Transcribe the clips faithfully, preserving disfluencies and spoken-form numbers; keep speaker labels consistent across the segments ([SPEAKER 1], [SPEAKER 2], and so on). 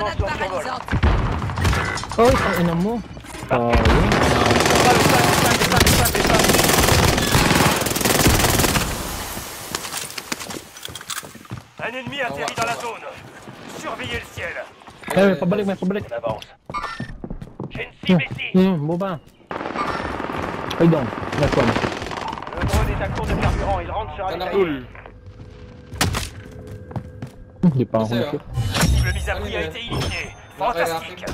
[SPEAKER 1] Grenade paralysante.
[SPEAKER 2] Oh, isang ina mo. Oh,
[SPEAKER 3] Un ennemi atterrit dans la zone. Surveillez le ciel.
[SPEAKER 2] eh, pabalik, may pabalik.
[SPEAKER 3] On avance. J'ai une cible ici.
[SPEAKER 2] Hmm, baba. Ay, down. Last one.
[SPEAKER 3] Le drone est à court de carburant. Il rentre sur un
[SPEAKER 4] Cool.
[SPEAKER 2] Hindi pa ako
[SPEAKER 5] Kasi,
[SPEAKER 2] nakit.
[SPEAKER 3] La cible mise à prix a été éliminée. Fantastique.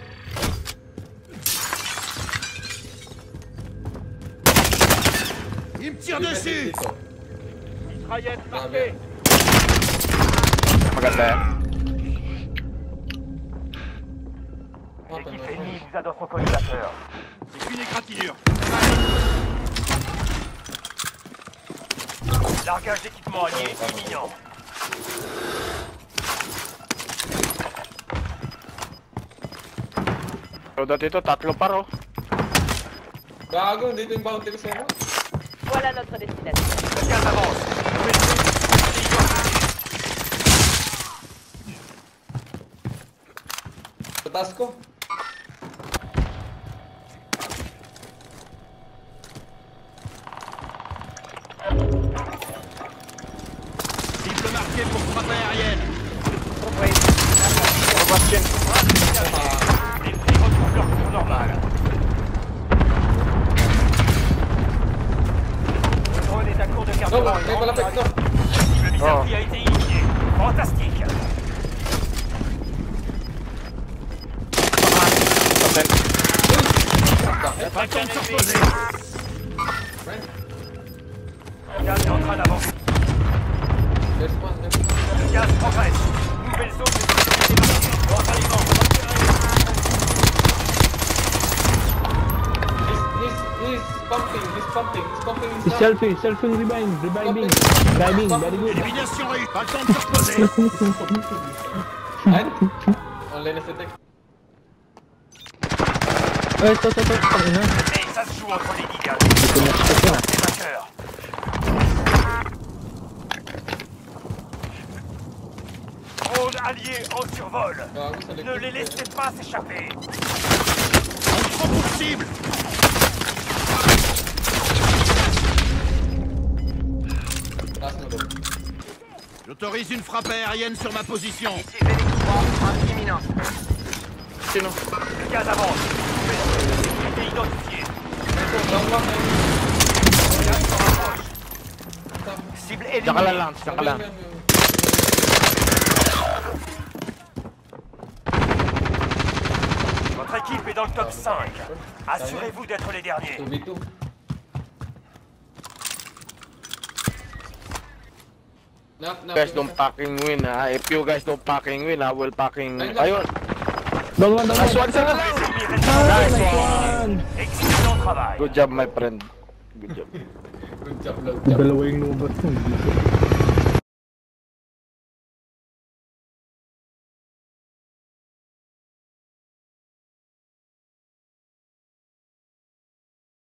[SPEAKER 6] Il me tire dessus.
[SPEAKER 3] Mitraillette marquée.
[SPEAKER 4] Maganda yan.
[SPEAKER 3] L'équipe ennemie vous a dans son collimateur.
[SPEAKER 6] C'est une égratignure.
[SPEAKER 3] Largage d'équipement allié imminent.
[SPEAKER 4] So, dito, tatlo pa ro.
[SPEAKER 5] Gago, dito yung bounty ko sa ako.
[SPEAKER 1] Voilà notre destination.
[SPEAKER 3] Le gaz avance.
[SPEAKER 5] Sa taas ko.
[SPEAKER 6] Cible marquée pour frappe aérienne.
[SPEAKER 4] Sebastian.
[SPEAKER 3] Les filles retrouvent leur cours normal. Le drone est à court de
[SPEAKER 5] No,
[SPEAKER 3] carburant.
[SPEAKER 5] may malapit, no.
[SPEAKER 3] La cible mise à
[SPEAKER 4] Oh.
[SPEAKER 3] prix a été éliminée. Fantastique.
[SPEAKER 6] Pas le temps de se reposer.
[SPEAKER 3] Le gaz est en train d'avancer.
[SPEAKER 5] There's one, there's one.
[SPEAKER 3] Le gaz progresse. Nouvelle zone de sécurité marquée. Renseignement.
[SPEAKER 5] He's, he's, he's pumping, he's pumping, he's pumping
[SPEAKER 2] Si
[SPEAKER 5] himself.
[SPEAKER 2] selfie, selfie revive, reviving. Reviving, very good.
[SPEAKER 6] Élimination réussie. Pas le temps de se reposer.
[SPEAKER 5] And, only na si Tek.
[SPEAKER 2] Eh, ito, ito, ito. Tangina.
[SPEAKER 3] Et ça se joue entre les dégâts.
[SPEAKER 2] Hindi ko na-check yan.
[SPEAKER 3] Les vainqueurs. Drone allié en survol.
[SPEAKER 5] Gago sa likod.
[SPEAKER 3] Ne les laissez pas s'échapper.
[SPEAKER 6] On prend pour cible.
[SPEAKER 5] Taas mo doon.
[SPEAKER 6] J'autorise une frappe aérienne sur ma position.
[SPEAKER 3] Ici fait l'équipement. Frappe imminente.
[SPEAKER 4] Sino?
[SPEAKER 3] Le gaz avance. Nouvelle zone de sécurité identifiée.
[SPEAKER 5] Down one, down.
[SPEAKER 3] Le gaz se rapproche. Cible
[SPEAKER 4] Tsaka
[SPEAKER 3] éliminée.
[SPEAKER 4] lang, tsaka lang.
[SPEAKER 3] Votre équipe est dans le top cinq. Assurez-vous d'être les derniers.
[SPEAKER 5] two v two. Knock, knock.
[SPEAKER 4] Guys, don't fucking win ha. If you guys don't fucking win, I will fucking... Ayun.
[SPEAKER 2] Down one, down
[SPEAKER 4] Nice
[SPEAKER 2] one.
[SPEAKER 4] one, sana lang.
[SPEAKER 3] Les ennemis
[SPEAKER 2] Ah,
[SPEAKER 3] restent.
[SPEAKER 2] nice one.
[SPEAKER 3] Excellent travail.
[SPEAKER 4] Good job, my friend. Good job.
[SPEAKER 5] Good job, good job.
[SPEAKER 2] Dalawa yung nubas mo.